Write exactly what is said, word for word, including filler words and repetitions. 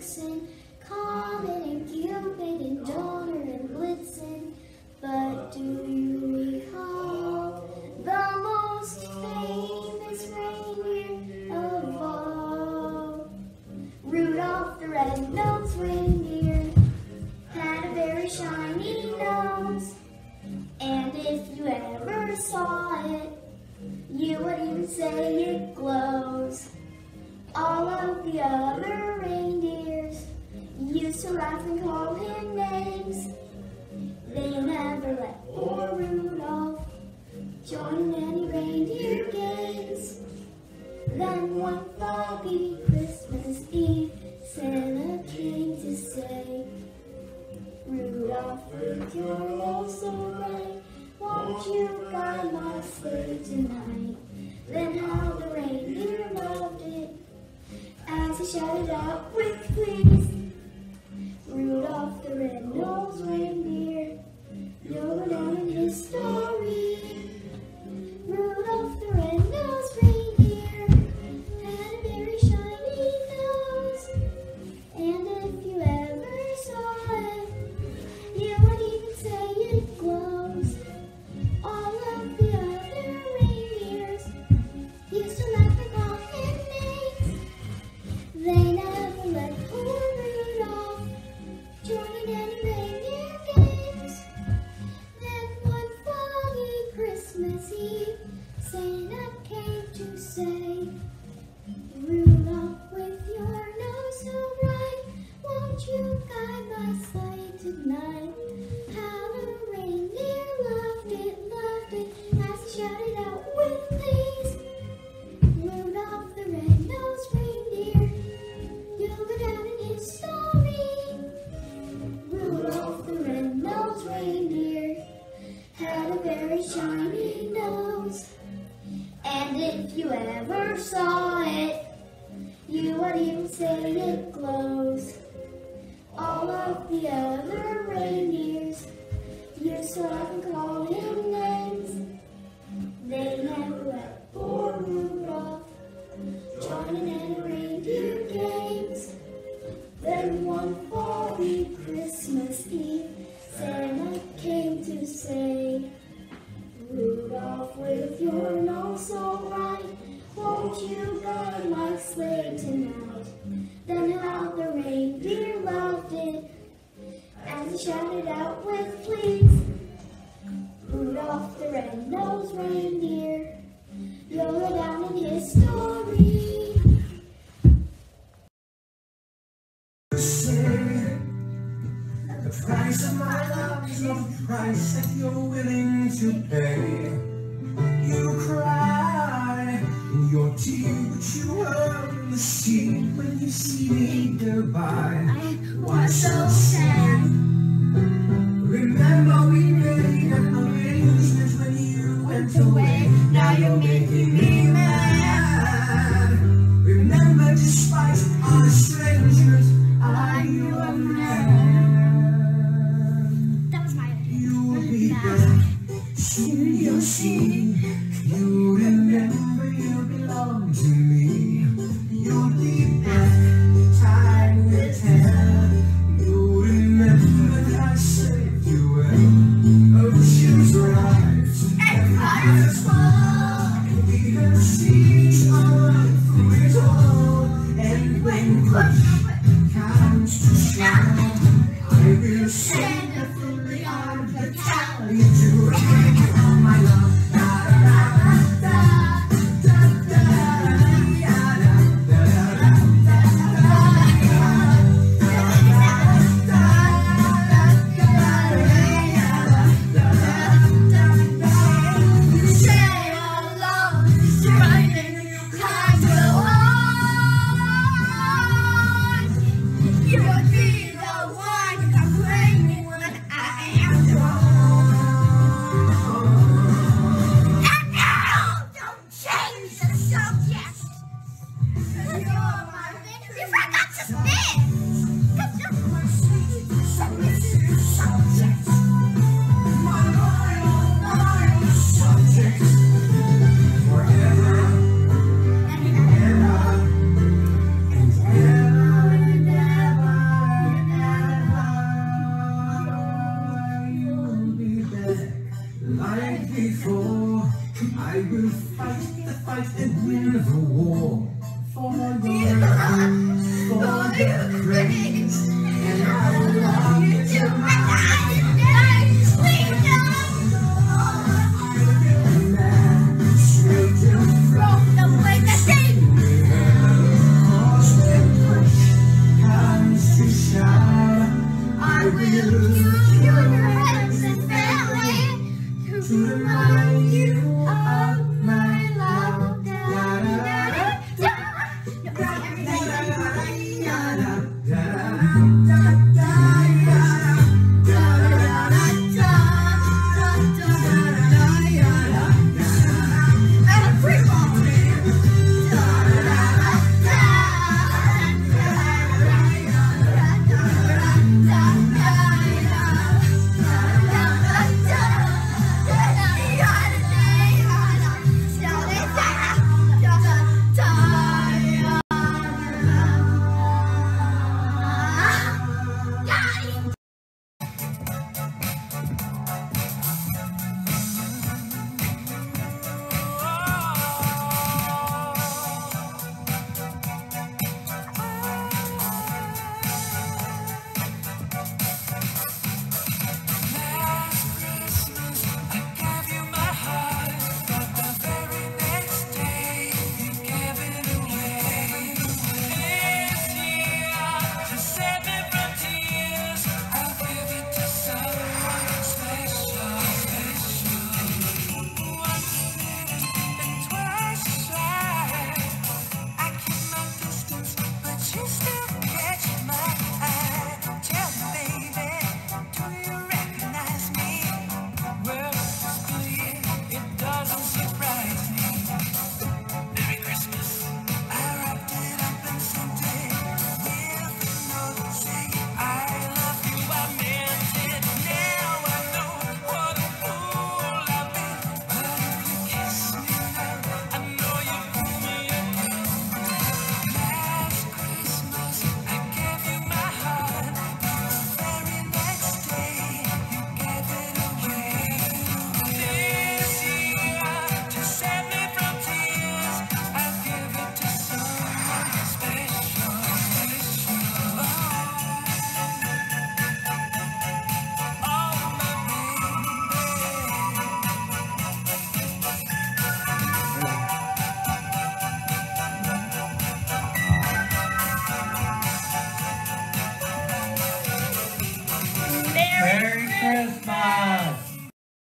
Vixen, Comet and Cupid and Donner and Blitzen. But do you recall the most famous reindeer of all? Rudolph the red-nosed reindeer had a very shiny nose, and if you ever saw it, you would even say it glows. All of the other reindeers used to laugh and call him names. They never let poor Rudolph join in any reindeer games. Then one foggy Christmas Eve, Santa came to say, Rudolph, with your nose so bright, won't you guide my sleigh tonight? Then how the reindeer loved it as he shouted out with please, Rudolph the red-nosed reindeer, you'll go down in history. Rudolph the red-nosed reindeer had a very shiny nose, and if you ever saw it, you would even say it glows. All of the other reindeers used to laugh and call him names. They never let poor Rudolph join in any reindeer games. Then one foggy Christmas Eve, Santa came to say, Rudolph, with your nose so bright, won't you guide my sleigh tonight? How the reindeer loved it, loved it, as he shouted out with please, Rudolph the red-nosed reindeer, you'll go down in history. Rudolph the red-nosed reindeer had a very shiny nose, and if you ever saw it, you would even say it glows. All of the other reindeers used to laugh and call him names. They never let poor Rudolph join in any reindeer games. Then one foggy Christmas Eve, Santa came to say, Rudolph, with your nose so bright, won't you guide my sleigh tonight? Then how the reindeer loved it as he shouted out with please, Rudolph the red-nosed reindeer, you'll go down in history. Say the price of my love is not the price that you're willing to pay. You cry in your tea, but you hurl the sea when you see me go by. I was so sad. Remember we made an arrangement when you went away. Now you're making me mad. Remember, despite our estrangement, I knew a man. That was my You'll be back, soon you'll see. You remember you belong to me. You'll be back, time will tell. You'll remember that I saved you well. Oceans rise and fires fall, and we have seen each other through it all. And when push comes to shove, I will send a fully armed battalion to take on my love. night before. I will fight the fight and win the war. For the love, for the praise, and I love you till my dying day. Please don't. I'm a man straight to from the way that they cause and push comes to shine. I will use your hands and family to remind you of my love. Merry Christmas!